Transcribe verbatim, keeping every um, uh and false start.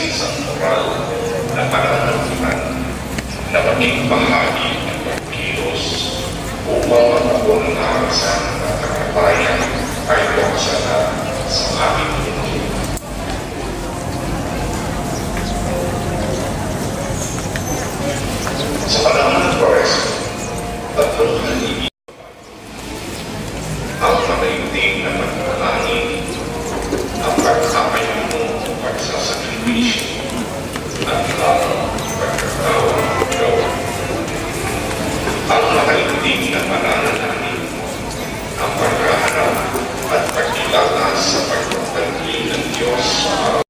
isang moral na pananagutan na maging bahagi ng pagkilos upang magbuo ng arasan at kakabayan ay waksana sa aming mundo. Sa panahon ng Pareso, tatlong haligi ang mataimting na pagkakalangin, ang pagkakayan mo, pagsasakripisyo, at ang pagkakawang gawa. Ang mataimting na pananalangin, ang pagkahanap at pagkilala sa pagpapalingin ng Diyos sa araw.